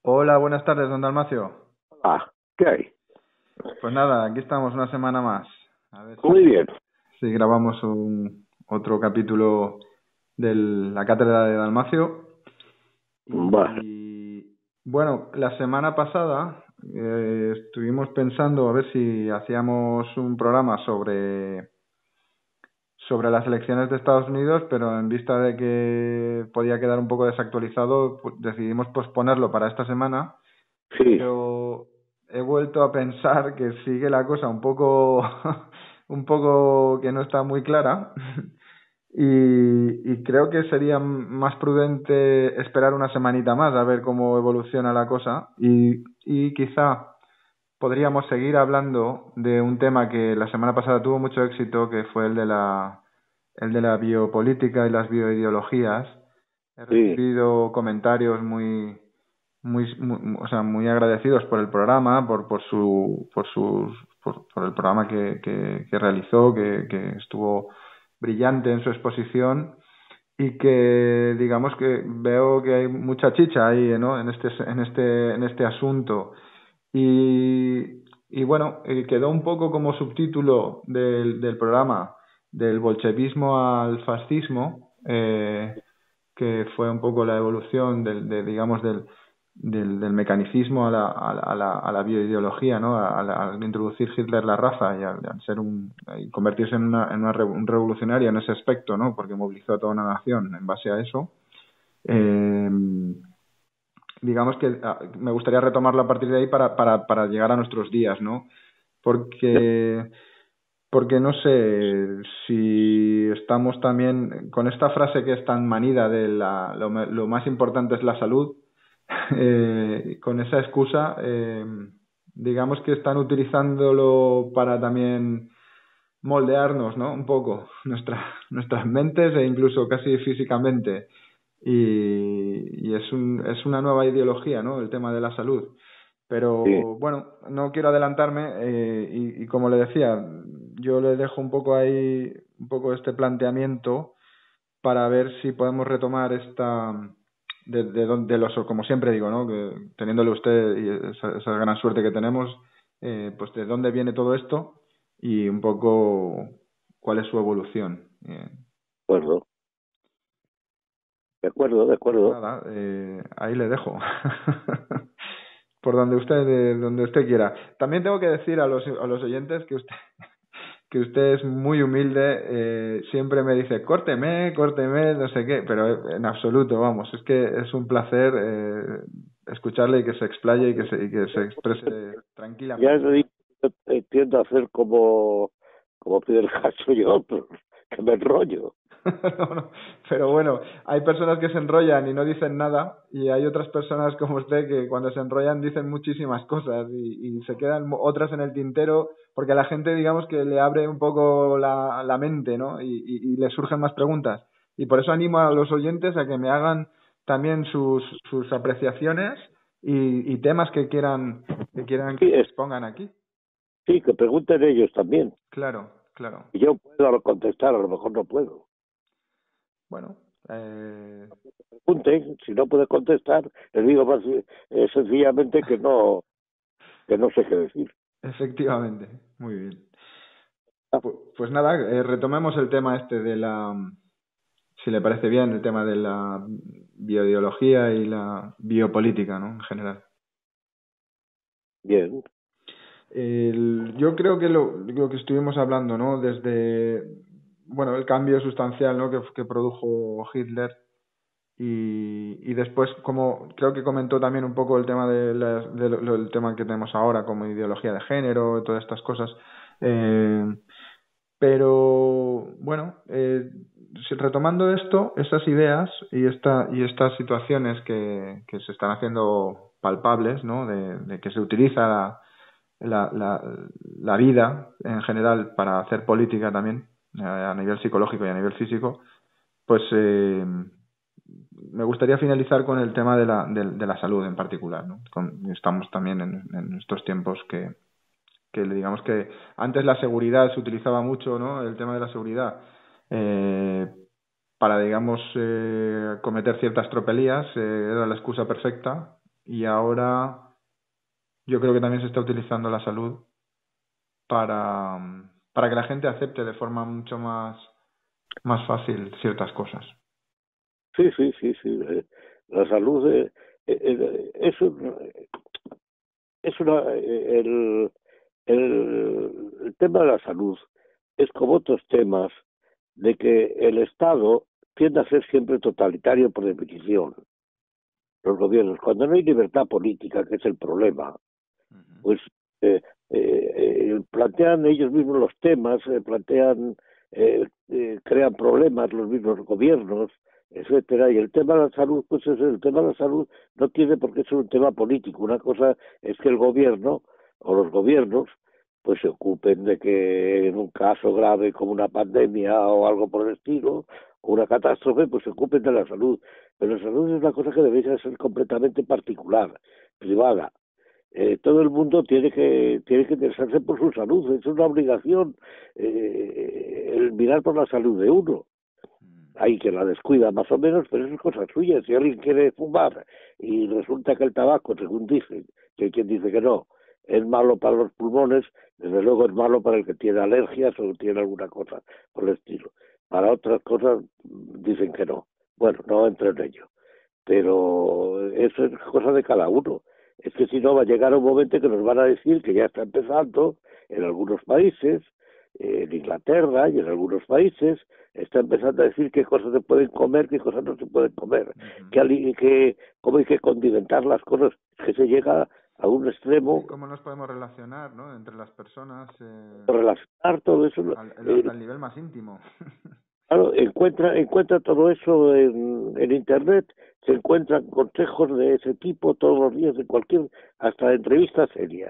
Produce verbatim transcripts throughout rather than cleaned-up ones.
Hola, buenas tardes, don Dalmacio. Ah, ¿qué hay? Pues nada, aquí estamos una semana más. A ver Muy si, bien. si grabamos un, otro capítulo de la cátedra de Dalmacio. Va. Y bueno, la semana pasada eh, estuvimos pensando a ver si hacíamos un programa sobre, sobre las elecciones de Estados Unidos, pero en vista de que podía quedar un poco desactualizado, pues decidimos posponerlo para esta semana. Sí, Pero he vuelto a pensar que sigue la cosa un poco, un poco que no está muy clara y, y creo que sería más prudente esperar una semanita más a ver cómo evoluciona la cosa y, y quizá podríamos seguir hablando de un tema que la semana pasada tuvo mucho éxito, que fue el de la, el de la biopolítica y las bioideologías. He sí, recibido comentarios muy, muy, muy, o sea, muy agradecidos por el programa, por, por su, por sus, por, por el programa que, que, que realizó, que, que estuvo brillante en su exposición y que digamos que veo que hay mucha chicha ahí, ¿no? En este, en este, en este asunto. Y, y bueno, eh, quedó un poco como subtítulo del, del programa del bolchevismo al fascismo, eh, que fue un poco la evolución del, de, digamos, del, del, del mecanicismo a la, a la, a la, a la bioideología, ¿no? Al, al introducir Hitler la raza y al, al ser un, y convertirse en una, en una re, un revolucionario en ese aspecto, ¿no? Porque movilizó a toda una nación en base a eso. Eh, digamos que ah, me gustaría retomarlo a partir de ahí para, para, para llegar a nuestros días, ¿no? Porque porque no sé si estamos también con esta frase que es tan manida de la, lo, lo más importante es la salud, eh, con esa excusa, eh, digamos que están utilizándolo para también moldearnos, ¿no? Un poco nuestra, nuestras mentes e incluso casi físicamente. Y, y es, un, es una nueva ideología, ¿no? El tema de la salud. sí. Pero bueno, no quiero adelantarme eh, y, y como le decía, yo le dejo un poco ahí, un poco este planteamiento para ver si podemos retomar esta, de, de, de los, como siempre digo, ¿no? Que teniéndole usted y esa, esa gran suerte que tenemos, eh, pues de dónde viene todo esto y un poco cuál es su evolución. Eh, De acuerdo, de acuerdo, de pues acuerdo. nada, eh, ahí le dejo. Por donde usted, de donde usted quiera. También tengo que decir a los, a los oyentes que usted, que usted es muy humilde, eh, siempre me dice, córteme, córteme, no sé qué, pero en absoluto, vamos, es que es un placer eh, escucharle y que se explaye y que se, y que se exprese Ya tranquilamente, le ¿no? digo, eh, tiendo a hacer como, como Fidel Castro y otros, que me enrollo. No, no. Pero bueno, hay personas que se enrollan y no dicen nada y hay otras personas como usted que cuando se enrollan dicen muchísimas cosas y, y se quedan otras en el tintero porque a la gente digamos que le abre un poco la, la mente, ¿no? Y, y, y le surgen más preguntas. Y por eso animo a los oyentes a que me hagan también sus, sus apreciaciones y, y temas que quieran que quieran Sí, que se es, expongan aquí. sí, que pregunten ellos también. Claro, claro. Y yo puedo contestar, a lo mejor no puedo. Bueno, eh, Pregunten, si no puede contestar, les digo más, eh, sencillamente que no, que no sé qué decir. efectivamente. Muy bien. Ah, Pu- Pues nada, eh, retomemos el tema este de la, si le parece bien, el tema de la bioideología y la biopolítica, ¿no? En general. bien, El- yo creo que lo, lo que estuvimos hablando, ¿no? Desde, bueno, el cambio sustancial, ¿no? Que, que produjo Hitler y, y después, como creo que comentó también un poco el tema de las- de lo- el tema que tenemos ahora, como ideología de género, todas estas cosas. Eh, Pero bueno, eh, si- retomando esto, estas ideas y esta y estas situaciones que, que se están haciendo palpables, ¿no? De, de que se utiliza la, la, la, la vida en general para hacer política también, eh, a nivel psicológico y a nivel físico, pues eh, me gustaría finalizar con el tema de la, de, de la salud en particular, ¿no? Con- estamos también en, en estos tiempos que que digamos que antes la seguridad se utilizaba mucho, ¿no? El tema de la seguridad eh, para, digamos, eh, cometer ciertas tropelías, eh, era la excusa perfecta y ahora yo creo que también se está utilizando la salud para, para que la gente acepte de forma mucho más, más fácil ciertas cosas. Sí, sí, sí, sí. eh, La salud eh, eh, eh, es un, es una eh, el, el, el tema de la salud es como otros temas de que el Estado tiende a ser siempre totalitario por definición. Los gobiernos, cuando no hay libertad política, que es el problema, Uh-huh. pues eh, eh, eh, plantean ellos mismos los temas, eh, plantean, eh, eh, crean problemas los mismos gobiernos, etcétera. Y el tema de la salud, pues es el tema de la salud no tiene por qué ser un tema político. Una cosa es que el gobierno o los gobiernos pues se ocupen de que en un caso grave como una pandemia o algo por el estilo, o una catástrofe, pues se ocupen de la salud. Pero la salud es una cosa que debería ser completamente particular, privada. Eh, todo el mundo tiene que tiene que interesarse por su salud, es una obligación eh, el mirar por la salud de uno. Hay que la descuida más o menos, pero eso es cosa suya. Si alguien quiere fumar y resulta que el tabaco, según dicen, que hay quien dice que no, es malo para los pulmones, desde luego es malo para el que tiene alergias o tiene alguna cosa por el estilo. Para otras cosas dicen que no. Bueno, no entro en ello, pero eso es cosa de cada uno. Es que si no va a llegar un momento que nos van a decir que ya está empezando en algunos países, en Inglaterra y en algunos países, está empezando a decir qué cosas se pueden comer, qué cosas no se pueden comer, uh-huh. que, que cómo hay que condimentar las cosas, que se llega a un extremo. ¿Cómo nos podemos relacionar, ¿no? Entre las personas? Eh, relacionar todo eso. Al, al, eh, al nivel más íntimo. Claro, encuentra, encuentra todo eso en, en Internet, se encuentran consejos de ese tipo todos los días, de cualquier, hasta entrevistas serias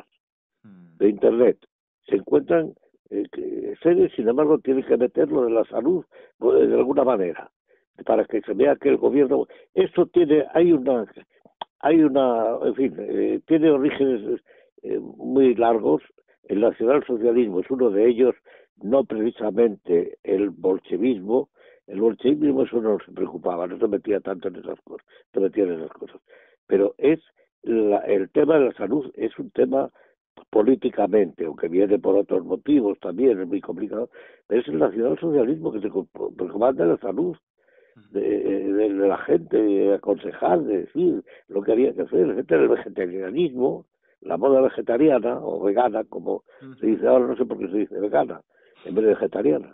de Internet. Se encuentran eh, serias, sin embargo, tienen que meterlo en la salud pues, de alguna manera, para que se vea que el gobierno... Esto tiene, hay una, hay una, en fin, eh, tiene orígenes eh, muy largos. El nacionalsocialismo es uno de ellos, no precisamente el bolchevismo. El bolchevismo eso no se preocupaba, no se metía tanto en esas cosas, se metía en esas cosas. Pero es la, el tema de la salud es un tema políticamente, aunque viene por otros motivos también, es muy complicado, pero es el nacionalsocialismo que se preocupa de la salud de, de, de la gente, de aconsejar, de decir lo que había que hacer, etcétera. El vegetarianismo, la moda vegetariana o vegana, como uh-huh. se dice ahora, no sé por qué se dice vegana en vez de vegetariana.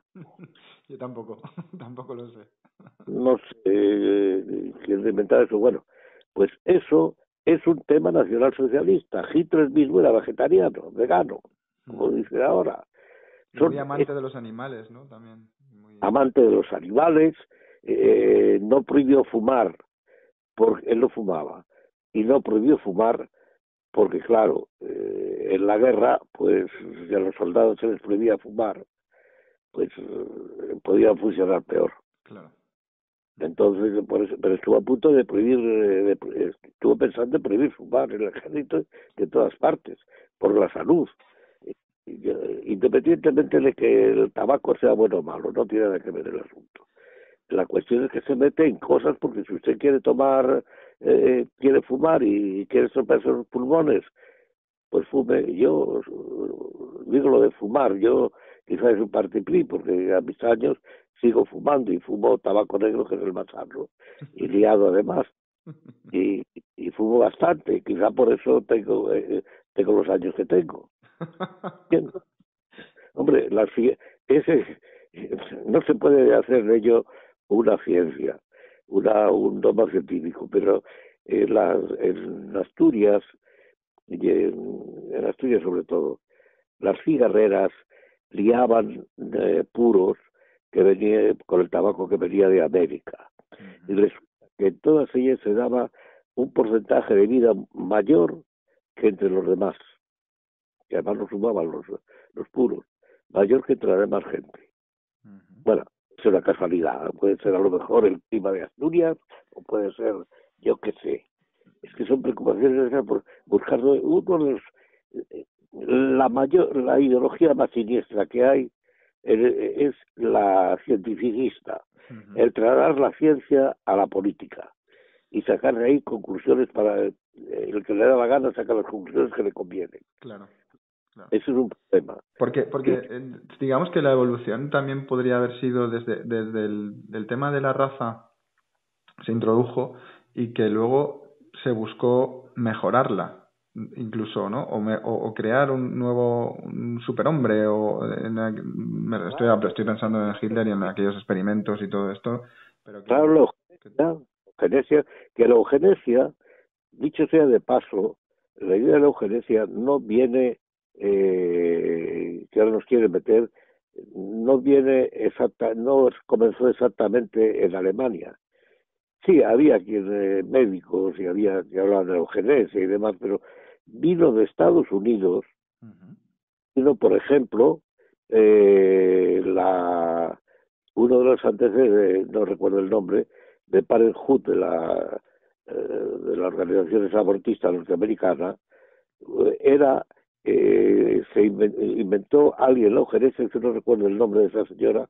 Yo tampoco, tampoco lo sé. No sé eh, quién inventar eso. Bueno, pues eso es un tema nacionalsocialista. Hitler mismo era vegetariano, vegano, como uh-huh. dice ahora. Son, muy amante es, de los animales, ¿no? También. Muy... Amante de los animales, eh, no prohibió fumar, porque él no fumaba, y no prohibió fumar porque, claro, eh, en la guerra, pues, si a los soldados se les prohibía fumar, pues eh, podían funcionar peor. Claro. Entonces, por eso, pero estuvo a punto de prohibir, de, de, estuvo pensando en prohibir fumar en el ejército de todas partes, por la salud. Independientemente de que el tabaco sea bueno o malo, no tiene nada que ver el asunto. La cuestión es que se mete en cosas porque si usted quiere tomar, eh, quiere fumar y quiere estropearse los pulmones, pues fume. Yo digo lo de fumar, yo quizás es un partiprí porque a mis años sigo fumando y fumo tabaco negro que es el más sano y liado además y, y fumo bastante, quizá por eso tengo eh, tengo los años que tengo. Hombre, la, ese no se puede hacer de ello una ciencia, una, un dogma científico, pero en, las, en Asturias, y en, en Asturias sobre todo, las cigarreras liaban eh, puros que venía con el tabaco que venía de América. Uh-huh. Y resulta que en todas ellas se daba un porcentaje de vida mayor que entre los demás, que además lo sumaban los, los puros, mayor que entre la demás gente. Uh-huh. Bueno, es una casualidad, puede ser a lo mejor el clima de Asturias, o puede ser, yo qué sé. Es que son preocupaciones por buscar uno de los, la mayor, la ideología más siniestra que hay es la cientificista, uh-huh. el trasladar la ciencia a la política y sacar de ahí conclusiones para el que le da la gana saca las conclusiones que le convienen. Claro, claro. Ese es un problema. Porque, porque eh, digamos que la evolución también podría haber sido desde, desde el del tema de la raza se introdujo y que luego se buscó mejorarla incluso, ¿no? O, me, o, o crear un nuevo un superhombre o en la, me, estoy estoy pensando en Hitler y en aquellos experimentos y todo esto, pero que, claro, la eugenesia, que la eugenesia, dicho sea de paso, la idea de la eugenesia no viene, eh, que ahora nos quiere meter, no viene exacta, no comenzó exactamente en Alemania. Sí, había quien, eh, médicos y había que hablaban de la eugenesia y demás, pero vino de Estados Unidos, uh-huh. Vino, por ejemplo, eh, la uno de los antecedentes, no recuerdo el nombre, de Parenthood, de la, eh, de la organización abortista norteamericana, era, eh, se inventó alguien la eugenesia, que no recuerdo el nombre de esa señora,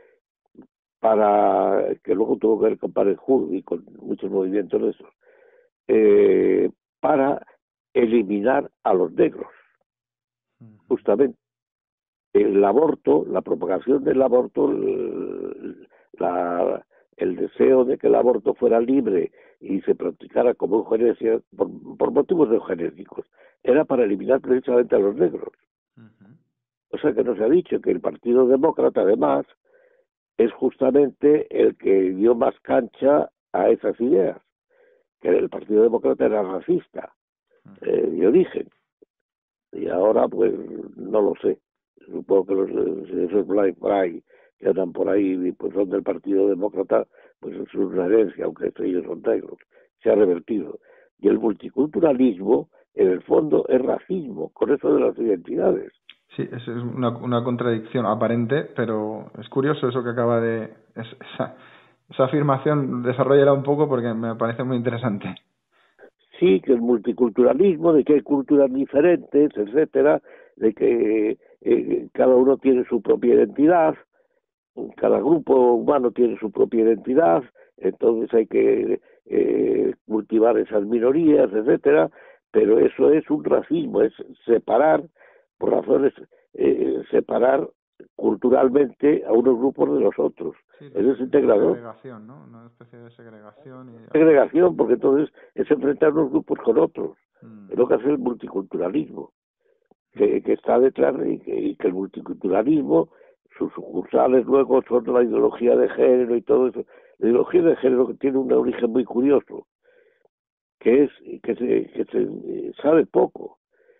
para que luego tuvo que ver con Parenthood y con muchos movimientos de esos, eh, para eliminar a los negros, justamente. El aborto, la propagación del aborto, el, la, el deseo de que el aborto fuera libre y se practicara como eugenesia, por, por motivos eugenéticos, era para eliminar precisamente a los negros. Uh-huh. O sea que no se ha dicho que el Partido Demócrata, además, es justamente el que dio más cancha a esas ideas, que el Partido Demócrata era racista, eh, de origen. Y ahora, pues, no lo sé. Supongo que los, esos Black Pride que andan por ahí, pues son del Partido Demócrata, pues es una herencia, aunque ellos son negros. Se ha revertido. Y el multiculturalismo, en el fondo, es racismo, con eso de las identidades. Sí, es una, una contradicción aparente, pero es curioso eso que acaba de... Es, esa, esa afirmación, desarrolla un poco porque me parece muy interesante. Sí, que el multiculturalismo, de que hay culturas diferentes, etcétera, de que eh, cada uno tiene su propia identidad, cada grupo humano tiene su propia identidad, entonces hay que eh, cultivar esas minorías, etcétera, pero eso es un racismo, es separar, por razones, eh, separar culturalmente a unos grupos de los otros. Sí, Eso es integrador. Segregación, ¿no? Una especie de segregación. Y... Segregación, porque entonces es enfrentar unos grupos con otros. Mm. Es lo que hace el multiculturalismo, que, que está detrás de, y que, y que el multiculturalismo, sus sucursales luego son la ideología de género y todo eso. La ideología de género que tiene un origen muy curioso, que es que se, que se sabe poco.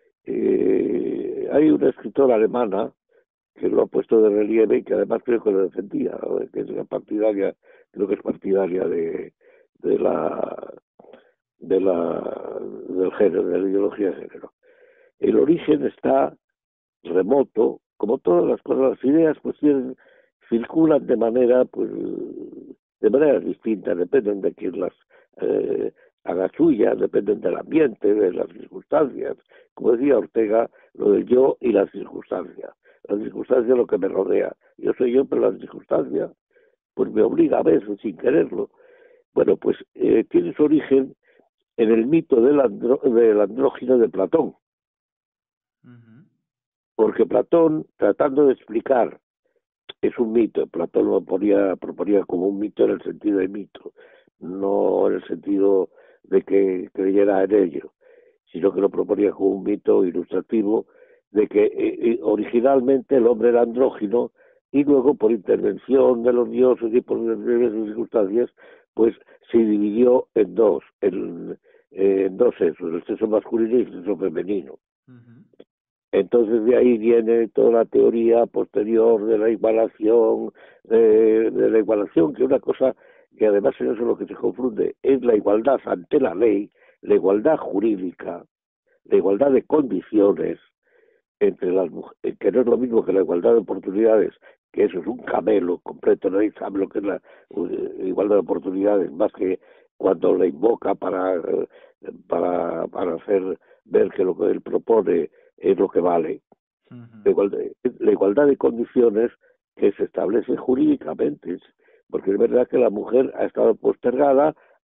Eh, hay una escritora alemana que lo ha puesto de relieve y que además creo que lo defendía, ¿no? Que es la partidaria, creo que es partidaria de, de la de la del género, de la ideología de género. El origen está remoto, como todas las cosas, las ideas pues tienen, circulan de manera pues de manera distinta, dependen de quién las eh, haga suyas, dependen del ambiente, de las circunstancias, como decía Ortega, lo del yo y las circunstancias. La circunstancia es lo que me rodea. Yo soy yo, pero la circunstancia pues me obliga a veces sin quererlo. Bueno, pues eh, tiene su origen en el mito del, andro, del andrógino de Platón. Uh-huh. Porque Platón, tratando de explicar, es un mito, Platón lo ponía, proponía como un mito en el sentido de mito, no en el sentido de que creyera en ello, sino que lo proponía como un mito ilustrativo de que eh, originalmente el hombre era andrógino y luego por intervención de los dioses y por diversas circunstancias, pues se dividió en dos, en, eh, en dos sexos, el sexo masculino y el sexo femenino. Uh-huh. Entonces de ahí viene toda la teoría posterior de la igualación, de, de la igualación, que es una cosa que además en eso es lo que se confunde, es la igualdad ante la ley, la igualdad jurídica, la igualdad de condiciones entre las mujeres, que no es lo mismo que la igualdad de oportunidades, que eso es un camelo completo, nadie sabe lo que es la igualdad de oportunidades, más que cuando la invoca para, para, para hacer ver que lo que él propone es lo que vale. Uh-huh. La igualdad, la igualdad de condiciones que se establece jurídicamente, porque es verdad que la mujer ha estado postergada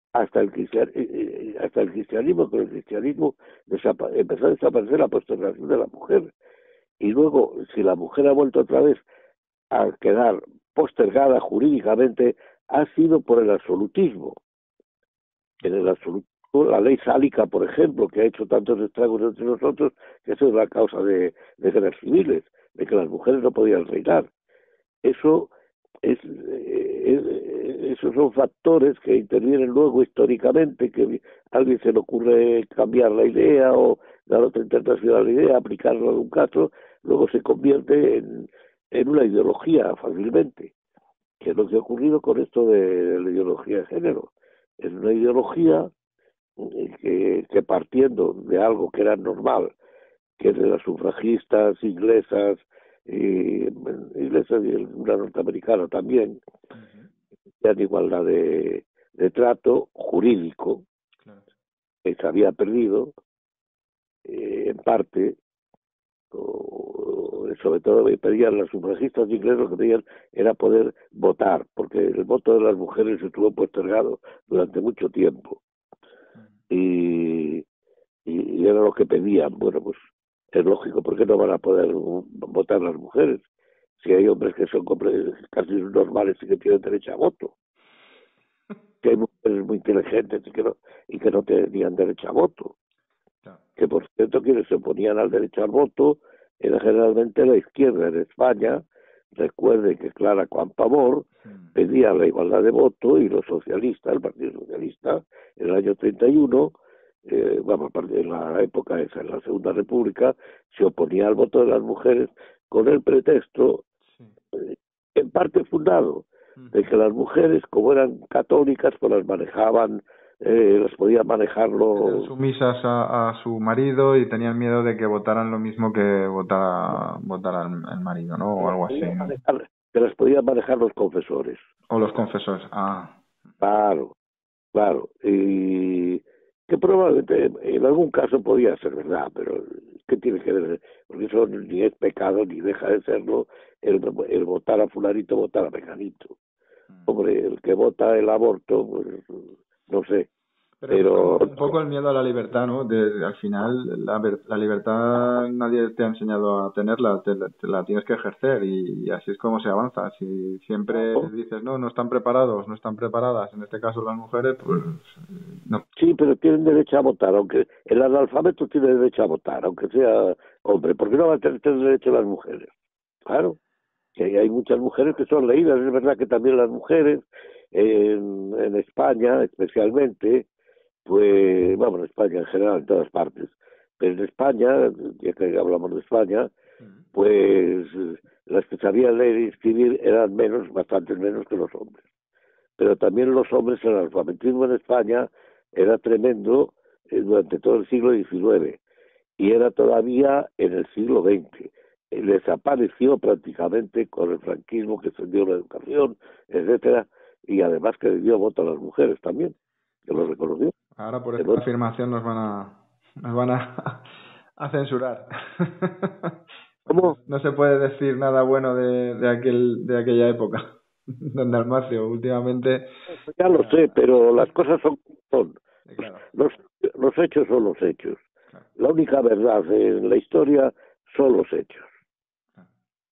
hasta el cristian, hasta el cristianismo, pero el cristianismo desapa empezó a desaparecer la postergación de la mujer. Y luego, si la mujer ha vuelto otra vez a quedar postergada jurídicamente, ha sido por el absolutismo. En el absolutismo, la ley sálica, por ejemplo, que ha hecho tantos estragos entre nosotros, que eso es la causa de, de guerras civiles, de que las mujeres no podían reinar. Eso es, eh, esos son factores que intervienen luego históricamente, que a alguien se le ocurre cambiar la idea o dar otra interpretación a la idea, aplicarlo en un caso, luego se convierte en, en una ideología fácilmente, que es lo que ha ocurrido con esto de la ideología de género. Es una ideología que, que partiendo de algo que era normal, que es de las sufragistas inglesas, eh, inglesas y una norteamericana también, ya en igualdad de, de trato jurídico, Claro. que se había perdido, eh, en parte, o, sobre todo pedían las sufragistas inglesas, lo que pedían era poder votar, porque el voto de las mujeres estuvo postergado durante mucho tiempo. Y, y, y era lo que pedían. Bueno, pues es lógico, ¿por qué no van a poder votar las mujeres? Si hay hombres que son casi normales y que tienen derecho a voto. Que hay mujeres muy inteligentes y que no, y que no tenían derecho a voto. Claro. Que por cierto, quienes se oponían al derecho al voto era generalmente la izquierda en España. Recuerden que Clara Campoamor hmm. pedía la igualdad de voto y los socialistas, el Partido Socialista, en el año treinta y uno, eh, vamos, a partir de la época esa, en la Segunda República, se oponía al voto de las mujeres con el pretexto, sí. eh, en parte fundado, hmm. de que las mujeres, como eran católicas, pues las manejaban, eh, las podían manejarlo. Eran sumisas a, a su marido y tenían miedo de que votaran lo mismo que votara, votara el, el marido, ¿no? O algo así, ¿no? Manejar, que las podían manejar los confesores. O los confesores, ah. Claro, claro. Y que probablemente en algún caso podía ser verdad, pero ¿qué tiene que ver? Porque eso ni es pecado ni deja de serlo el, el votar a fulanito, votar a mecanito. Hombre, el que vota el aborto, pues no sé. Pero, pero un poco el miedo a la libertad, ¿no? De, de, al final, la, la libertad nadie te ha enseñado a tenerla, te, te la tienes que ejercer y, y así es como se avanza. Si siempre ¿no? dices, no, no están preparados, no están preparadas, en este caso las mujeres, pues no. Sí, pero tienen derecho a votar, aunque el analfabeto tiene derecho a votar, aunque sea hombre. ¿Por qué no van a tener derecho las mujeres? Claro, que hay muchas mujeres que son leídas, es verdad que también las mujeres, en, en España especialmente, pues, vamos, en España en general, en todas partes, pero en España, ya que hablamos de España, pues las que sabían leer y escribir eran menos, bastante menos que los hombres. Pero también los hombres, el alfabetismo en España era tremendo eh, durante todo el siglo diecinueve y era todavía en el siglo veinte. Eh, desapareció prácticamente con el franquismo, que extendió la educación, etcétera, y además que le dio voto a las mujeres también, que lo reconoció. Ahora por esta afirmación nos van a nos van a, a censurar. ¿Cómo? No se puede decir nada bueno de, de aquel de aquella época, don Dalmacio, últimamente. Ya lo sé, pero las cosas son son. Claro. Los, los hechos son los hechos. Claro. La única verdad en la historia son los hechos. Claro.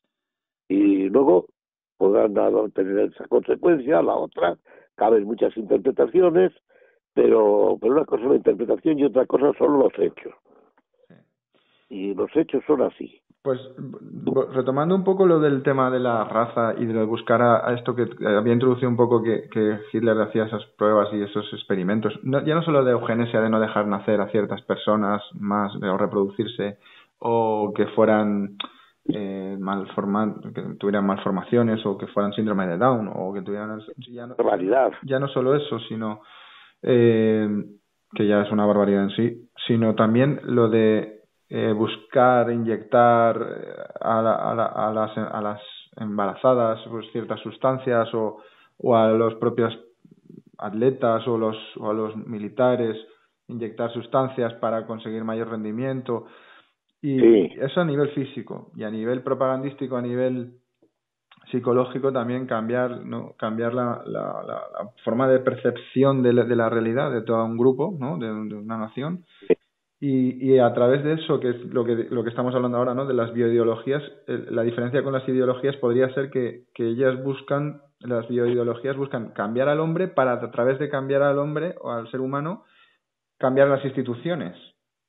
Y luego podrán tener esa consecuencia, la otra, caben muchas interpretaciones, pero, pero una cosa es la interpretación y otra cosa son los hechos. Sí. Y los hechos son así. Pues retomando un poco lo del tema de la raza y de buscar a, a esto que había introducido un poco que, que Hitler hacía esas pruebas y esos experimentos, no, ya no solo de eugenesia, de no dejar nacer a ciertas personas más o reproducirse o que fueran eh, malformadas, que tuvieran malformaciones o que fueran síndrome de Down o que tuvieran ya no, ya no solo eso, sino eh, que ya es una barbaridad en sí, sino también lo de Eh, buscar inyectar a, la, a, la, a las a las embarazadas pues ciertas sustancias o, o a los propios atletas o los o a los militares inyectar sustancias para conseguir mayor rendimiento y sí. Eso a nivel físico y a nivel propagandístico, a nivel psicológico también cambiar, ¿no? Cambiar la, la, la, la forma de percepción de la, de la realidad de todo un grupo, ¿no? De, de una nación. Y, y a través de eso, que es lo que, lo que estamos hablando ahora, ¿no? De las bioideologías, eh, la diferencia con las ideologías podría ser que, que ellas buscan, las bioideologías buscan cambiar al hombre para, a través de cambiar al hombre o al ser humano, cambiar las instituciones.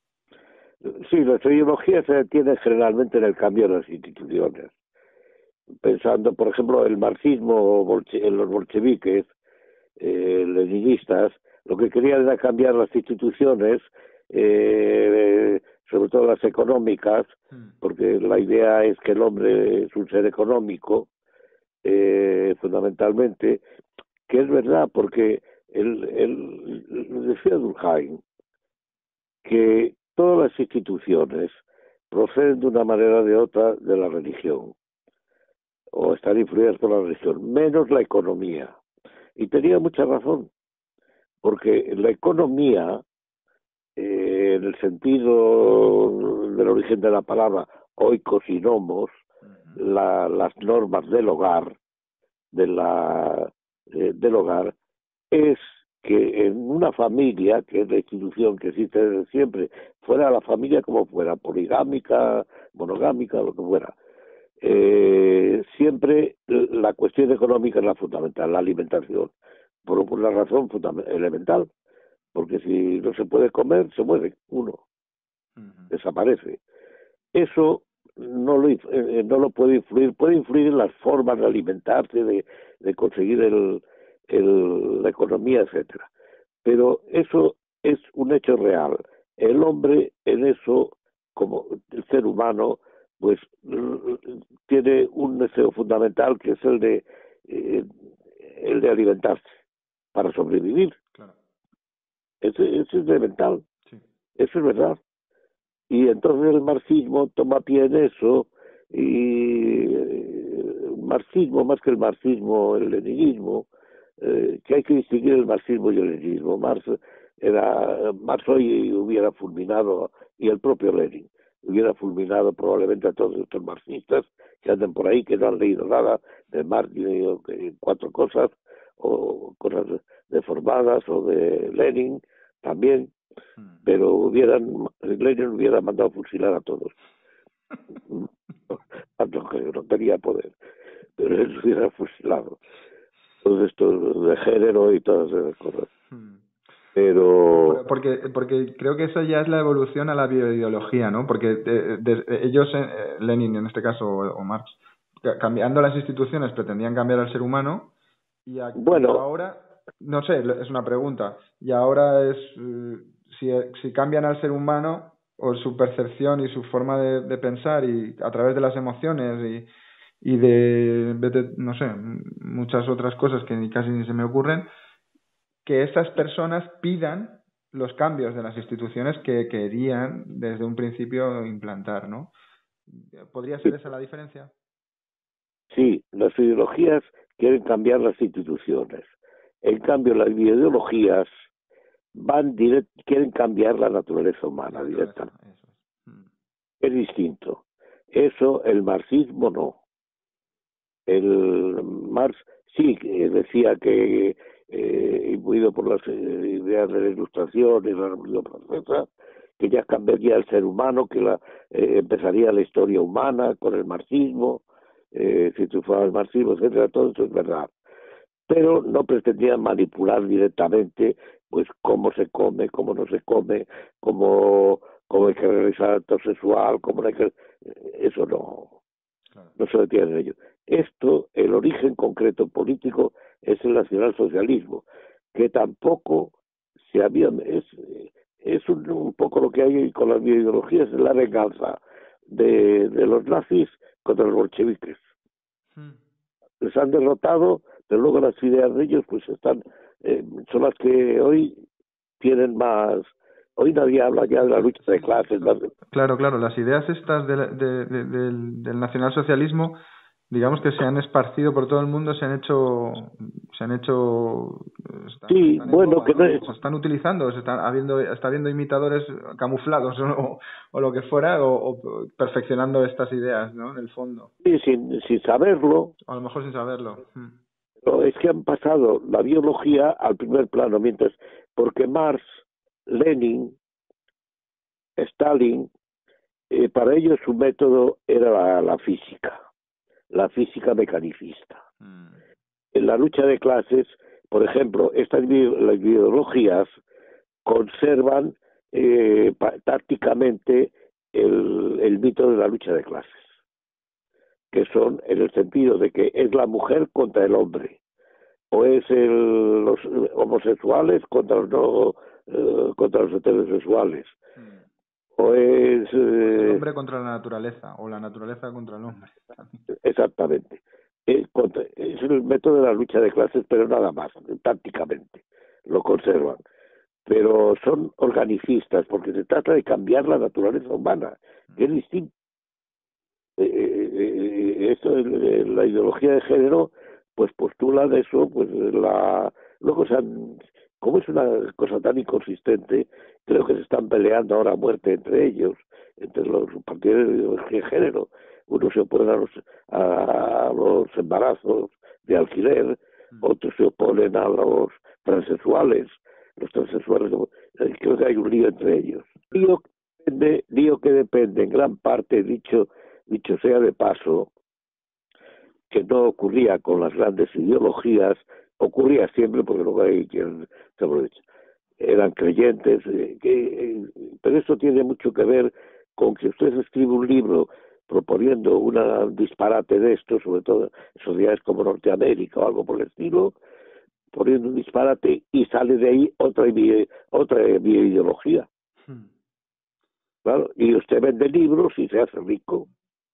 Sí, la ideología se detiene generalmente en el cambio de las instituciones. Pensando, por ejemplo, el marxismo, bolche, en los bolcheviques, eh, leninistas, lo que querían era cambiar las instituciones, eh, sobre todo las económicas, porque la idea es que el hombre es un ser económico, eh, fundamentalmente, que es verdad, porque el, el, decía Durkheim que todas las instituciones proceden de una manera o de otra de la religión, o están influidas por la religión, menos la economía. Y tenía mucha razón, porque la economía, eh, en el sentido del origen de la palabra oikos y nomos, la, las normas del hogar, de la, eh, del hogar, es que en una familia, que es la institución que existe desde siempre, fuera la familia como fuera, poligámica, monogámica, lo que fuera, eh, siempre la cuestión económica es la fundamental, la alimentación, por una razón elemental, porque si no se puede comer, se muere uno, uh-huh. desaparece. Eso no lo, eh, no lo puede influir, puede influir en las formas de alimentarse, de, de conseguir el, el, la economía, etcétera. Pero eso es un hecho real. El hombre en eso, como el ser humano, pues tiene un deseo fundamental que es el de eh, el de alimentarse para sobrevivir. Claro. Ese, ese es elemental. Sí. Eso es verdad. Y entonces el marxismo toma pie en eso, y el marxismo, más que el marxismo, el leninismo, eh, que hay que distinguir el marxismo y el leninismo. Marx era, Marx hoy hubiera fulminado, y el propio Lenin hubiera fulminado probablemente a todos estos marxistas que andan por ahí, que no han leído nada de Marx, ni cuatro cosas, o cosas deformadas, o de Lenin también, pero hubieran, Lenin hubiera mandado fusilar a todos, tanto que no tenía poder, pero él hubiera fusilado todos estos de género y todas esas cosas. Pero porque porque creo que eso ya es la evolución a la bioideología, ¿no? Porque de, de, de, ellos, eh, Lenin en este caso, o, o Marx, cambiando las instituciones pretendían cambiar al ser humano, y aquí, bueno, ahora, no sé, es una pregunta, y ahora es eh, si, si cambian al ser humano, o su percepción y su forma de, de pensar, y a través de las emociones y, y de, de, no sé, muchas otras cosas que ni casi ni se me ocurren, que esas personas pidan los cambios de las instituciones que querían desde un principio implantar, ¿no? ¿Podría ser esa la diferencia? Sí, las ideologías quieren cambiar las instituciones. En cambio, las ideologías van direct, quieren cambiar la naturaleza humana directamente. Eso es. Mm. es distinto. Eso el marxismo no. El Marx sí decía que, eh, imbuido por las eh, ideas de la Ilustración y la Revolución Francesa, que ya cambiaría el ser humano, que la, eh, empezaría la historia humana con el marxismo, eh, si triunfaba el marxismo, etcétera. Todo eso es verdad. Pero no pretendían manipular directamente pues cómo se come, cómo no se come, cómo, cómo hay que realizar acto sexual, cómo hay que... Eso no, claro. No se detiene en ello. Esto, el origen concreto político es el nacionalsocialismo, que tampoco se había... Es, es un, un poco lo que hay con las bioideologías, la venganza de, de los nazis contra los bolcheviques. Hmm. Les han derrotado, pero luego las ideas de ellos pues están eh, son las que hoy tienen más. Hoy nadie habla ya de la lucha de clases. Claro, claro, las ideas estas de, de, de, del, del nacionalsocialismo digamos que se han esparcido por todo el mundo, se han hecho, se han hecho, están, Sí, están en bueno, boga, que ¿no? no es... Se están utilizando, se están habiendo, está habiendo imitadores camuflados o, o lo que fuera, o, o perfeccionando estas ideas, ¿no? En el fondo, Sí, sin, sin saberlo, a lo mejor sin saberlo. Mm. pero es que han pasado la biología al primer plano, mientras, porque Marx, Lenin, Stalin, eh, para ellos su método era la, la física, la física mecanicista. Mm. En la lucha de clases, por ejemplo, estas las ideologías conservan eh, tácticamente el, el mito de la lucha de clases, que son en el sentido de que es la mujer contra el hombre, o es el, los homosexuales contra los no, eh, contra los heterosexuales, Mm. o es eh, el hombre contra la naturaleza, o la naturaleza contra el hombre. exactamente. Es, contra, es el método de la lucha de clases, pero nada más, tácticamente lo conservan. Pero son organicistas, porque se trata de cambiar la naturaleza humana, que es distinto. Eh, eh, esto, eh, la ideología de género, pues postula de eso, pues la luego se han, como es una cosa tan inconsistente, creo que se están peleando ahora a muerte entre ellos, entre los partidos de ideología de género. Uno se opone a los, a los embarazos de alquiler, otros se oponen a los transexuales, los transexuales, creo que hay un lío entre ellos. Lío que depende, lío que depende en gran parte, dicho dicho sea de paso, que no ocurría con las grandes ideologías, ocurría siempre porque luego hay quien se aprovecha. Eran creyentes, eh, que, eh, pero esto tiene mucho que ver con que usted escribe un libro proponiendo un disparate de esto, sobre todo en sociedades como Norteamérica o algo por el estilo, poniendo un disparate y sale de ahí otra, otra ideología. Hmm. Claro, y usted vende libros y se hace rico.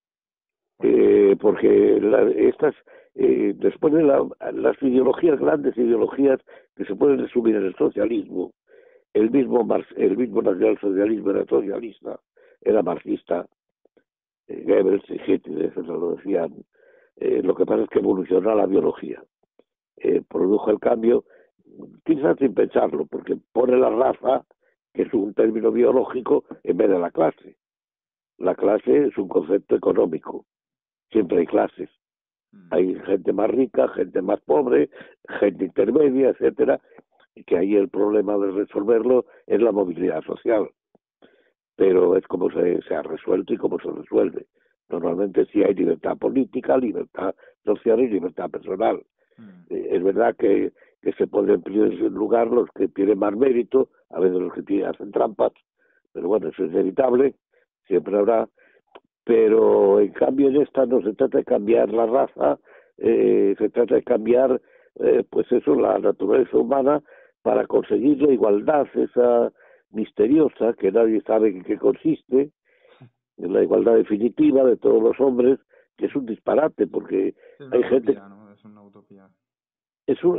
Eh, porque la, estas eh, después de la, las ideologías, grandes ideologías que se pueden resumir en el socialismo, el mismo Marx, el mismo nacionalsocialismo era socialista, era marxista, eh, Goebbels y Hitler lo decían. Eh, lo que pasa es que evolucionó la biología, eh, produjo el cambio, quizás sin pensarlo, porque pone la raza, que es un término biológico, en vez de la clase. La clase es un concepto económico. Siempre hay clases. Hay gente más rica, gente más pobre, gente intermedia, etcétera, y que ahí el problema de resolverlo es la movilidad social. Pero es como se, se ha resuelto y cómo se resuelve. Normalmente sí hay libertad política, libertad social y libertad personal. Mm. Eh, es verdad que, que se ponen en primer lugar los que tienen más mérito, a veces los que tienen, hacen trampas, pero bueno, eso es inevitable, siempre habrá. Pero en cambio en esta no se trata de cambiar la raza, eh, se trata de cambiar eh, pues eso, la naturaleza humana, para conseguir la igualdad esa misteriosa que nadie sabe en qué consiste, en la igualdad definitiva de todos los hombres, que es un disparate, porque es hay utopía, gente... ¿no? Es una utopía. Es un,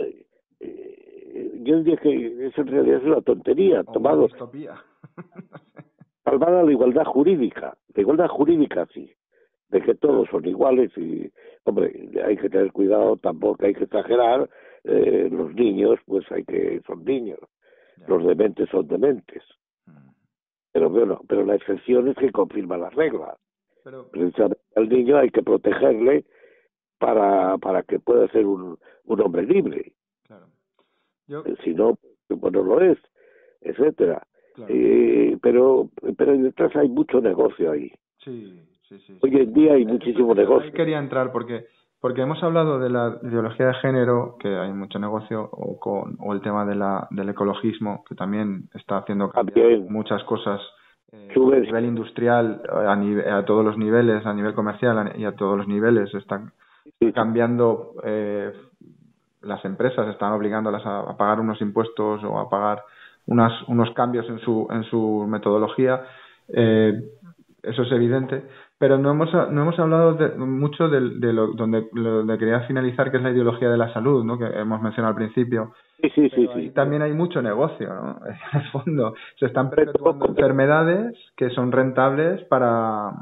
eh, yo diría que eso en realidad es una tontería, o tomado... Una distopía. Salvada la igualdad jurídica, la igualdad jurídica sí, de que todos son iguales y, hombre, hay que tener cuidado, tampoco hay que exagerar, eh, los niños, pues hay que, son niños, ya. Los dementes son dementes, mm. pero bueno, pero la excepción es que confirma las reglas, pero precisamente al niño hay que protegerle para, para que pueda ser un, un hombre libre, claro. Yo... si no, pues no lo es, etcétera. Claro. Eh, pero pero detrás hay mucho negocio ahí. Sí, sí, sí. Hoy en día hay muchísimo eso, negocio. Ahí quería entrar porque porque hemos hablado de la ideología de género, que hay mucho negocio, o con o el tema de la del ecologismo, que también está haciendo cambiar también muchas cosas eh, a nivel industrial, a, nive, a todos los niveles, a nivel comercial y a todos los niveles. Están sí. cambiando, eh, las empresas están obligándolas a, a pagar unos impuestos o a pagar unas, unos cambios en su en su metodología, eh, eso es evidente, pero no hemos no hemos hablado de, mucho de, de lo donde, lo, donde quería finalizar, que es la ideología de la salud, ¿no? Que hemos mencionado al principio. Sí, sí, sí, sí. También hay mucho negocio, ¿no? En el fondo se están perpetuando enfermedades que son rentables para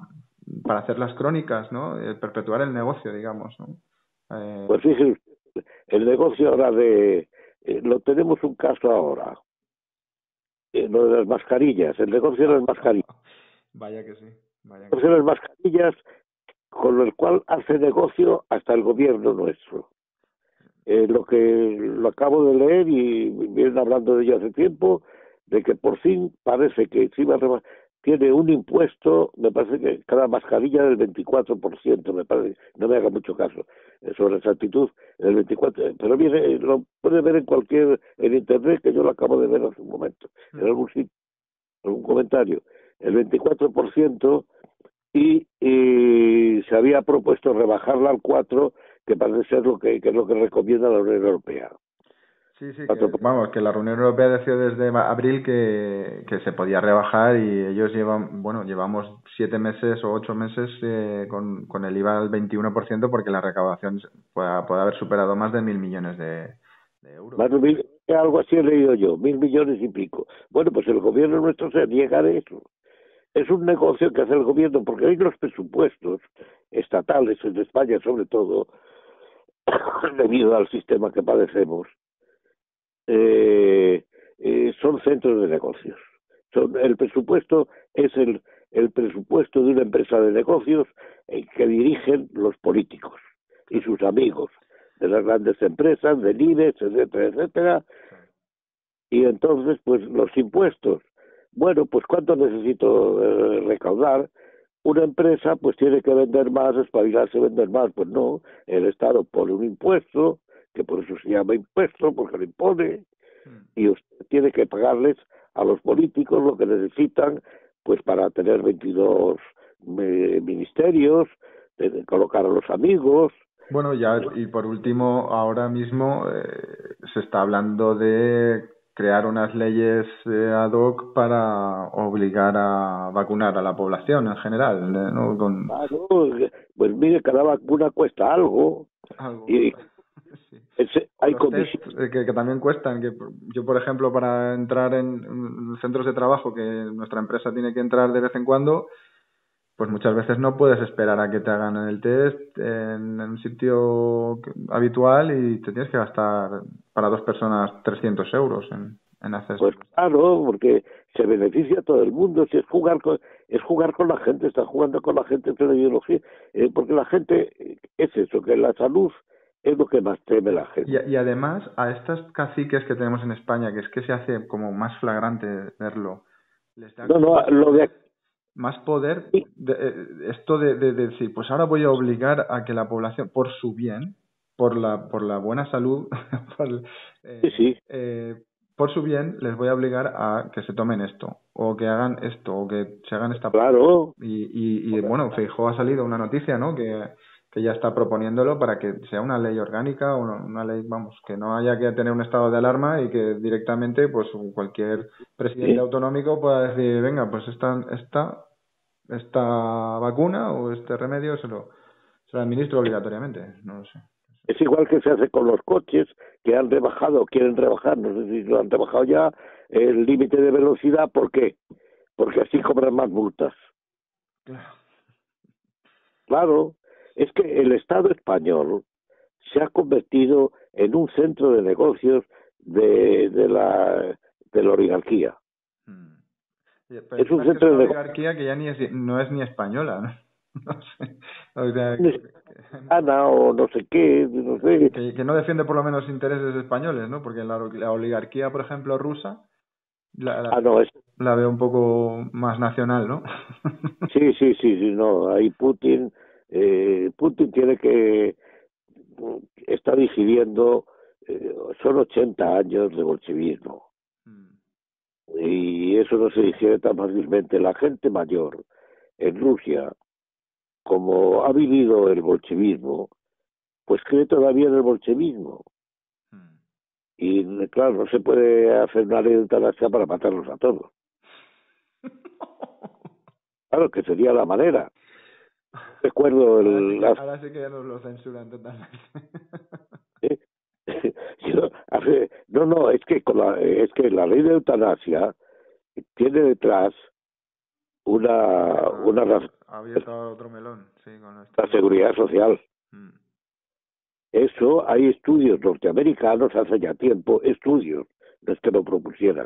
para hacer las crónicas, ¿no? Eh, perpetuar el negocio, digamos, ¿no? Eh... Pues fíjese, el negocio ahora de... Eh, lo tenemos un caso ahora, eh, lo de las mascarillas, el negocio de las mascarillas. Vaya que sí. Vaya que... El negocio de las mascarillas, con el cual hace negocio hasta el gobierno nuestro. Eh, lo que lo acabo de leer y vienen hablando de ello hace tiempo, de que por fin parece que encima tiene un impuesto, me parece que cada mascarilla del veinticuatro por ciento, me parece, no me haga mucho caso sobre esa actitud, el veinticuatro por ciento, pero viene, lo puede ver en cualquier, en internet, que yo lo acabo de ver hace un momento, en algún sitio, en algún comentario, el veinticuatro por ciento, y, y se había propuesto rebajarla al cuatro por ciento, que parece ser lo que, que es lo que recomienda la Unión Europea. Sí, sí, que, vamos, que la Unión Europea decía desde abril que, que se podía rebajar y ellos llevan, bueno, llevamos siete meses o ocho meses eh, con, con el I V A al veintiuno por ciento porque la recaudación puede, puede haber superado más de mil millones de, de euros. Más de mil, algo así he leído yo, mil millones y pico. Bueno, pues el gobierno nuestro se niega de eso. Es un negocio que hace el gobierno, porque hoy los presupuestos estatales, en España sobre todo, debido al sistema que padecemos, eh, eh, son centros de negocios. Son, el presupuesto es el, el presupuesto de una empresa de negocios eh, que dirigen los políticos y sus amigos de las grandes empresas, del I B E X, etcétera, etcétera. Y entonces, pues los impuestos. Bueno, pues ¿cuánto necesito eh, recaudar? Una empresa pues tiene que vender más, espabilarse, vender más. Pues no, el Estado pone un impuesto, que por eso se llama impuesto, porque lo impone, y usted tiene que pagarles a los políticos lo que necesitan pues para tener veintidós eh, ministerios, de colocar a los amigos. Bueno, ya, y por último, ahora mismo eh, se está hablando de crear unas leyes eh, ad hoc para obligar a vacunar a la población en general, ¿no? Con... Claro, pues mire, cada vacuna cuesta algo. Algo. Y sí. ese, hay Los test eh, que, que también cuestan. Que yo, por ejemplo, para entrar en, en centros de trabajo que nuestra empresa tiene que entrar de vez en cuando, pues muchas veces no puedes esperar a que te hagan el test en, en un sitio habitual y te tienes que gastar para dos personas trescientos euros en, en hacer. Pues claro, porque se beneficia a todo el mundo. Si es jugar con, es jugar con la gente, está jugando con la gente de la ideología, eh, porque la gente es eso, que la salud es lo que más teme la gente. Y, y además a estas caciques que tenemos en España, que es que se hace como más flagrante verlo, les da no, no, lo de más poder, de, de, esto de, de, de decir, pues ahora voy a obligar a que la población, por su bien, por la por la buena salud, por, eh, sí, sí. Eh, por su bien, les voy a obligar a que se tomen esto, o que hagan esto, o que se hagan esta... Claro. Y, y, y bueno, Feijóo ha salido una noticia, ¿no?, que, que ya está proponiéndolo para que sea una ley orgánica, una, una ley, vamos, que no haya que tener un estado de alarma y que directamente, pues cualquier presidente sí. autonómico pueda decir, venga, pues esta, esta, esta vacuna o este remedio se lo, se lo administro obligatoriamente, no lo sé. Es igual que se hace con los coches que han rebajado, quieren rebajar, no sé si lo han rebajado ya, el límite de velocidad. ¿Por qué? Porque así cobran más multas. Claro. Claro, es que el Estado español se ha convertido en un centro de negocios de, de, la, de la oligarquía. Hmm. Pero es un centro centro de de oligarquía que ya ni es, no es ni española, ¿no? No sé. O sea, Ana o no sé qué, no sé. Que, que no defiende por lo menos intereses españoles, ¿no? Porque la, la oligarquía, por ejemplo, rusa, la, la, ah, no, es... la veo un poco más nacional, ¿no? sí, sí, sí, sí, no, ahí Putin, eh, Putin tiene que, está digiriendo, eh, son ochenta años de bolchevismo. Mm. Y eso no se digiere tan fácilmente. La gente mayor en Rusia, como ha vivido el bolchevismo, pues cree todavía en el bolchevismo. Mm. Y claro, no se puede hacer una ley de eutanasia para matarlos a todos. Claro, que sería la manera. Recuerdo el... Ahora sí, ahora sí que ya nos lo censuran totalmente. ¿Eh? Yo, hace, no, no, es que, con la, es que la ley de eutanasia tiene detrás una, una, ha ha abierto otro melón, sí, con esto. la seguridad social. Mm. Eso, hay estudios norteamericanos hace ya tiempo, estudios, no es que lo propusieran,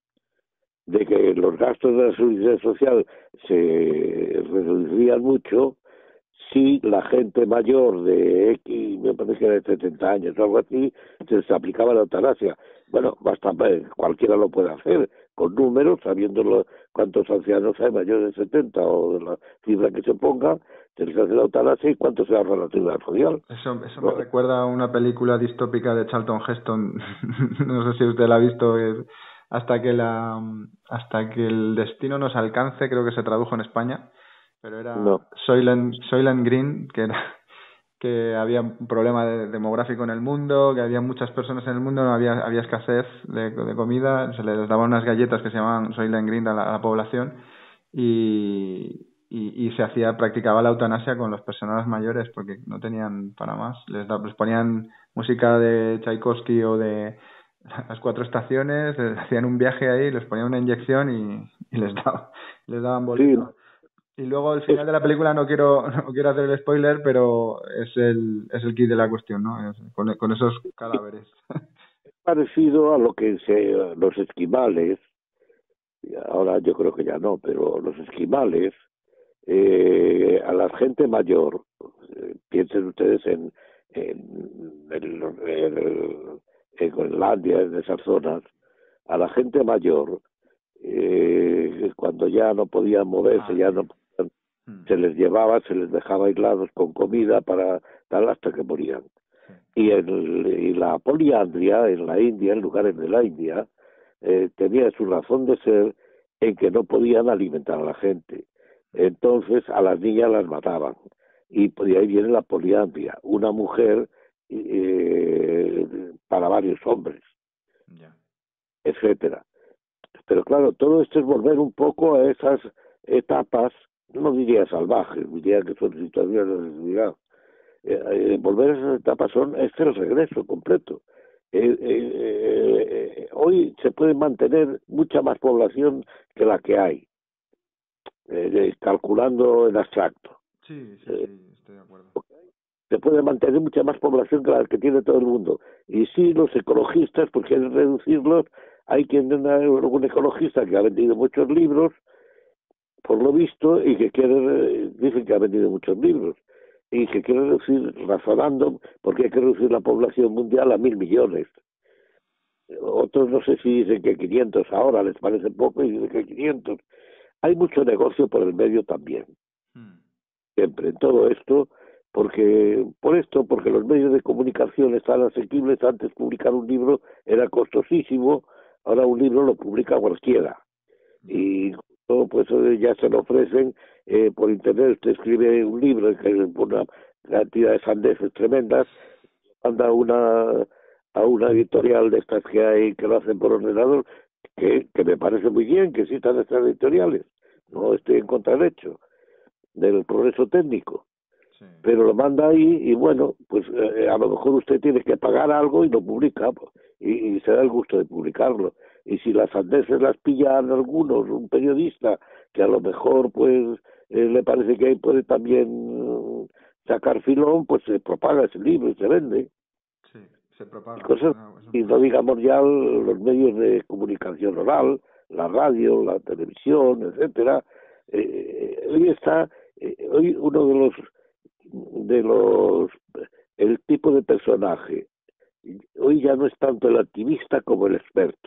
de que los gastos de la seguridad social se reducirían mucho si la gente mayor de X, me parece que de setenta años o algo así, se les aplicaba la eutanasia. Bueno, basta, cualquiera lo puede hacer, con números, sabiendo lo, cuántos ancianos hay mayores de setenta o de la cifra que se ponga, se les hace la eutanasia y cuánto se ahorra la seguridad social. Eso, eso ¿No? me recuerda a una película distópica de Charlton Heston, no sé si usted la ha visto, es hasta que la hasta que el destino nos alcance, creo que se tradujo en España, pero era No. Soylent, Soylent Green, que era que había un problema de- demográfico en el mundo, que había muchas personas en el mundo, no había, había escasez de, de comida, se les daban unas galletas que se llamaban Soylent Green a la, a la población y, y, y se hacía, practicaba la eutanasia con las personas mayores porque no tenían para más. Les, da, les ponían música de Tchaikovsky o de las cuatro estaciones, les hacían un viaje ahí, les ponían una inyección y, y les, daba, les daban Sí, boleto. Y luego al es final de la película no quiero no quiero hacer el spoiler, pero es el es el kit de la cuestión, ¿no? Es, con, con esos cadáveres. parecido a lo que se, los esquimales, ahora yo creo que ya no, pero los esquimales, eh, a la gente mayor, eh, piensen ustedes en, en, en, en- en Groenlandia, en esas zonas, a la gente mayor, eh, cuando ya no podían moverse, Ah, ya sí. no podían, Mm, se les llevaba, se les dejaba aislados con comida para tal hasta que morían. sí. Y, el, y la poliandria en la India, en lugares de la India, eh, tenía su razón de ser en que no podían alimentar a la gente. Entonces a las niñas las mataban. Y de ahí viene la poliandria, una mujer eh, para varios hombres, Ya. etcétera. Pero claro, todo esto es volver un poco a esas etapas, no diría salvajes, diría que son situaciones de necesidad, eh, eh, volver a esas etapas son es el regreso completo. Eh, eh, eh, hoy se puede mantener mucha más población que la que hay, eh, calculando en abstracto. Sí, sí, Eh, sí, estoy de acuerdo. se puede mantener mucha más población que la que tiene todo el mundo. Y sí, los ecologistas, pues quieren reducirlos. Hay quien, un ecologista que ha vendido muchos libros, por lo visto, y que quiere, dicen que ha vendido muchos libros, y que quiere reducir, razonando, porque hay que reducir la población mundial a mil millones. Otros no sé si dicen que quinientos ahora, les parece poco, y dicen que quinientos. Hay mucho negocio por el medio también, Mm, siempre, en todo esto, porque por esto, porque los medios de comunicación están asequibles. Antes publicar un libro era costosísimo, ahora un libro lo publica cualquiera. ya. Y todo pues eh, ya se lo ofrecen eh, por internet. Usted escribe un libro que es una cantidad de sandeces tremendas, manda una a una editorial de estas que hay que lo hacen por ordenador, que, que me parece muy bien que existan estas editoriales, no estoy en contra del hecho del progreso técnico, Sí. pero lo manda ahí y bueno, pues eh, a lo mejor usted tiene que pagar algo y lo publica, pues, y, y se da el gusto de publicarlo. Y si las sandeces las pillan algunos, un periodista que a lo mejor pues eh, le parece que ahí puede también eh, sacar filón, pues se propaga ese libro y se vende. Sí, se Y propaga. cosas, No, eso es y muy no bueno. digamos ya los medios de comunicación oral, la radio, la televisión, etcétera. Eh, hoy está, eh, hoy uno de los de los el tipo de personaje hoy ya no es tanto el activista como el experto.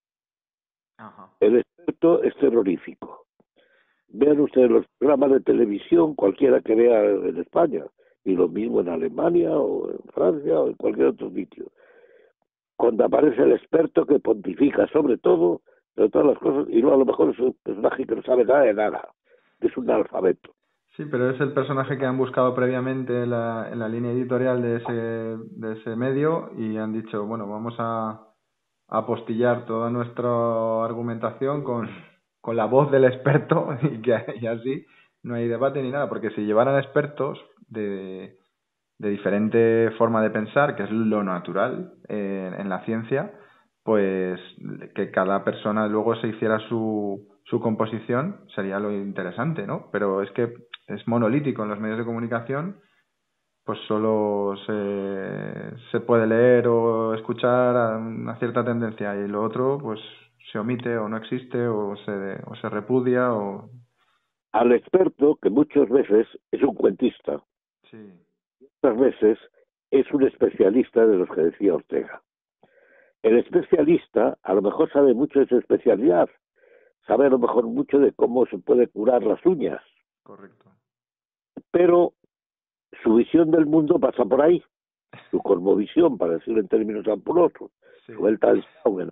Ajá. El experto es terrorífico. Vean ustedes los programas de televisión, cualquiera que vea en España, y lo mismo en Alemania o en Francia o en cualquier otro sitio. Cuando aparece el experto que pontifica sobre todo, sobre todas las cosas, y luego a lo mejor es un personaje que no sabe nada de nada, que es un analfabeto. Sí, pero es el personaje que han buscado previamente en la, en la línea editorial de ese, de ese medio y han dicho, bueno, vamos a, a apostillar toda nuestra argumentación con, con la voz del experto y que y así no hay debate ni nada, porque si llevaran expertos de, de diferente forma de pensar, que es lo natural eh, en la ciencia, pues que cada persona luego se hiciera su, su composición, sería lo interesante, ¿no? Pero es que es monolítico en los medios de comunicación, pues solo se, se puede leer o escuchar a una cierta tendencia y lo otro, pues se omite o no existe o se, o se repudia o... Al experto, que muchas veces es un cuentista, Sí. otras veces es un especialista de los que decía Ortega. El especialista a lo mejor sabe mucho de su especialidad, sabe a lo mejor mucho de cómo se puede curar las uñas. Correcto. Pero su visión del mundo pasa por ahí, su cosmovisión, para decirlo en términos ampulosos, Sí. su Weltanschauung.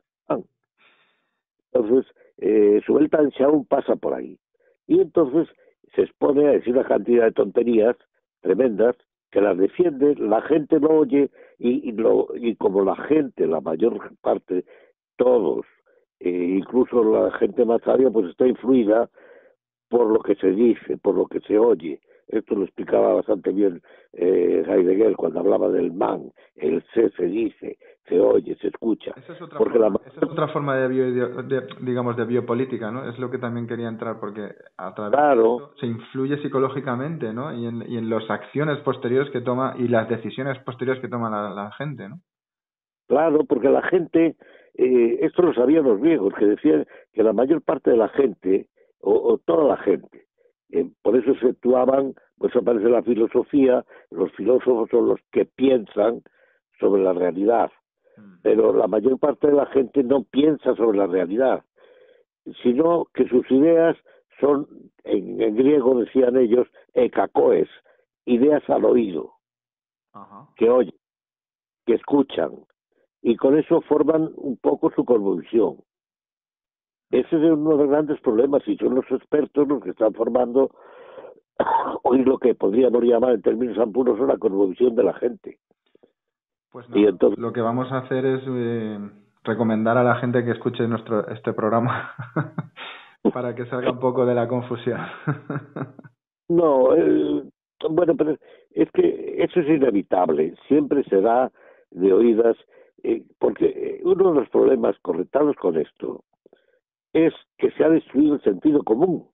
Entonces, eh, su Weltanschauung pasa por ahí. Y entonces se expone a decir una cantidad de tonterías tremendas que las defiende, la gente lo oye y, y, lo, y como la gente, la mayor parte, todos, eh, incluso la gente más sabia, pues está influida por lo que se dice, por lo que se oye. Esto lo explicaba bastante bien eh, Heidegger cuando hablaba del man, el se se dice, se oye, se escucha. Esa es otra porque forma, la... esa es otra forma de, bio, de, digamos, de biopolítica, ¿no? Es lo que también quería entrar, porque a través claro, de esto se influye psicológicamente, ¿no? Y en, y en las acciones posteriores que toma y las decisiones posteriores que toma la, la gente, ¿no? Claro, porque la gente, eh, esto lo sabían los griegos, que decían que la mayor parte de la gente, o, o toda la gente, eh, por eso efectuaban, pues aparece la filosofía, los filósofos son los que piensan sobre la realidad, pero la mayor parte de la gente no piensa sobre la realidad, sino que sus ideas son, en, en griego decían ellos, ekakoes, ideas al oído, Ajá. que oyen, que escuchan, y con eso forman un poco su cosmovisión. Ese es uno de los grandes problemas y son los expertos los que están formando hoy lo que podríamos llamar en términos ampulosos la cosmovisión de la gente. Pues nada, y entonces, lo que vamos a hacer es eh, recomendar a la gente que escuche nuestro este programa para que salga un poco de la confusión. no, eh, bueno, pero es que eso es inevitable, siempre se da de oídas, eh, porque uno de los problemas conectados con esto es que se ha destruido el sentido común.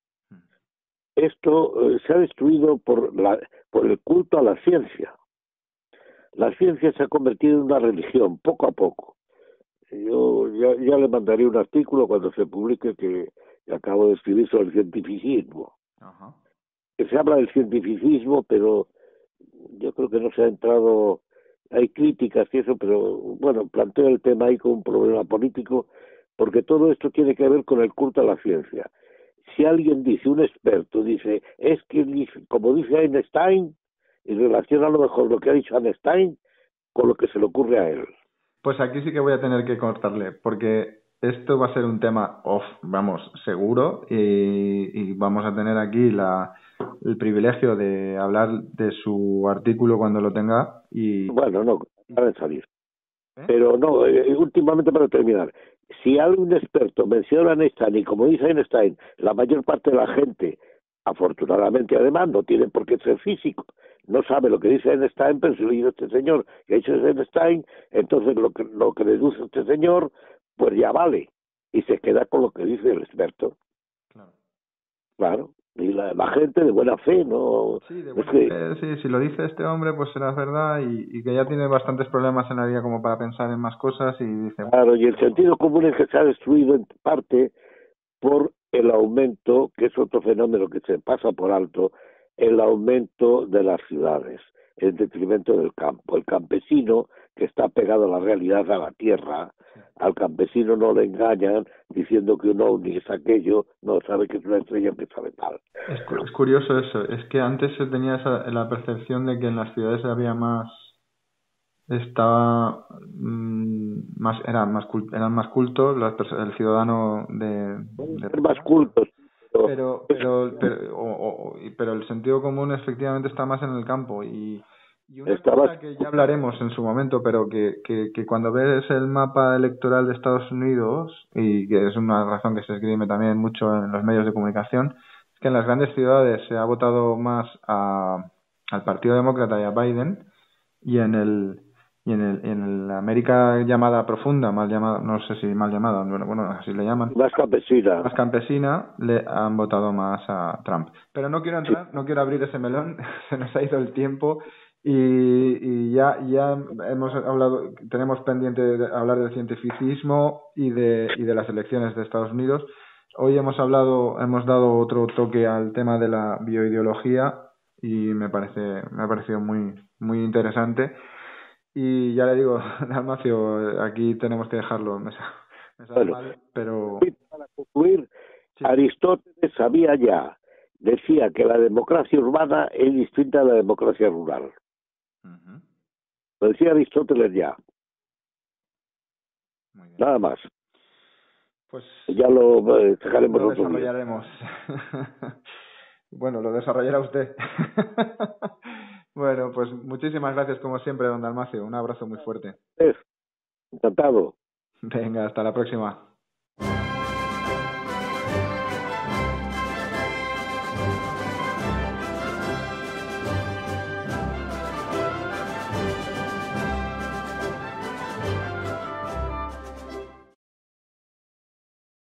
Esto eh, se ha destruido por, la, por el culto a la ciencia. La ciencia se ha convertido en una religión, poco a poco. Yo ya, ya le mandaré un artículo cuando se publique que, que acabo de escribir sobre el cientificismo. Ajá. Que se habla del cientificismo, pero yo creo que no se ha entrado... Hay críticas y eso, pero bueno, planteo el tema ahí como un problema político, porque todo esto tiene que ver con el culto a la ciencia. Si alguien dice, un experto dice, es que, como dice Einstein, y relaciona a lo mejor lo que ha dicho Einstein con lo que se le ocurre a él. Pues aquí sí que voy a tener que cortarle, porque esto va a ser un tema off, vamos, seguro, y, y vamos a tener aquí la, el privilegio de hablar de su artículo cuando lo tenga. Y bueno, no, para de salir. ¿Eh? Pero no, eh, últimamente para terminar, si algún experto menciona a Einstein, y como dice Einstein, la mayor parte de la gente, afortunadamente además, no tiene por qué ser físico, no sabe lo que dice Einstein, pero si lo dice este señor que ha dicho Einstein, entonces lo que, lo que deduce este señor, pues ya vale, y se queda con lo que dice el experto. Claro. Claro. Y la, la gente de buena fe, ¿no? Sí, de buena es que... fe, sí, si lo dice este hombre, pues será verdad y, y que ya tiene bastantes problemas en la vida como para pensar en más cosas y dice... Claro, y el sentido común es que se ha destruido en parte por el aumento, que es otro fenómeno que se pasa por alto, el aumento de las ciudades, en detrimento del campo. El campesino, que está pegado a la realidad, a la tierra, al campesino no le engañan diciendo que un ovni es aquello, no sabe que es una estrella que sabe tal. Es, es curioso eso, es que antes se tenía esa, la percepción de que en las ciudades había más, estaba mmm, más, eran más eran más cultos, las, el ciudadano de, de más cultos. Pero, pero, pero, o, o, pero el sentido común efectivamente está más en el campo y, y una está cosa más... que ya hablaremos en su momento, pero que, que, que cuando ves el mapa electoral de Estados Unidos, y que es una razón que se escribe también mucho en los medios de comunicación, es que en las grandes ciudades se ha votado más a, al Partido Demócrata y a Biden, y en el y en el en la América llamada profunda, mal llamada, no sé si mal llamada, bueno, bueno, así le llaman, Más campesina. más campesina, le han votado más a Trump. Pero no quiero entrar, no quiero abrir ese melón, se nos ha ido el tiempo y, y ya ya hemos hablado, tenemos pendiente de hablar del cientificismo y de y de las elecciones de Estados Unidos. Hoy hemos hablado, hemos dado otro toque al tema de la bioideología y me parece me ha parecido muy muy interesante. Y ya le digo, Dalmacio, aquí tenemos que dejarlo. Me, sa- me sabe Bueno, mal, pero y para concluir, sí. Aristóteles sabía ya, decía que la democracia urbana es distinta a la democracia rural. Ujú. Lo decía Aristóteles ya, Muy bien. nada más. Pues Ya lo eh, dejaremos lo otro día. desarrollaremos. Bueno, lo desarrollará usted. Bueno, pues muchísimas gracias como siempre, don Dalmacio. Un abrazo muy fuerte. Es, encantado. Venga, hasta la próxima.